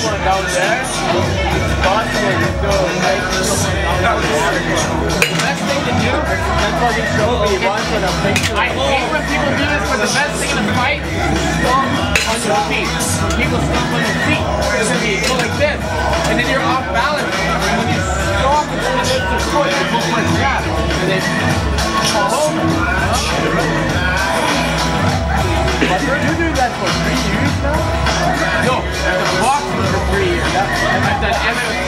one down there. It's possible to do the best thing to do, that's what he showed me once on a picture. I hate when people do this, but the best thing in a fight is stomp on your feet. When people stomp on your feet, it's going to go like this. And then you're off balance. And when you stomp and then lift your foot, you go for a jab. And then fall over. But you're doing that for 3 years now? No, the boxing for 3 years. I've done MMA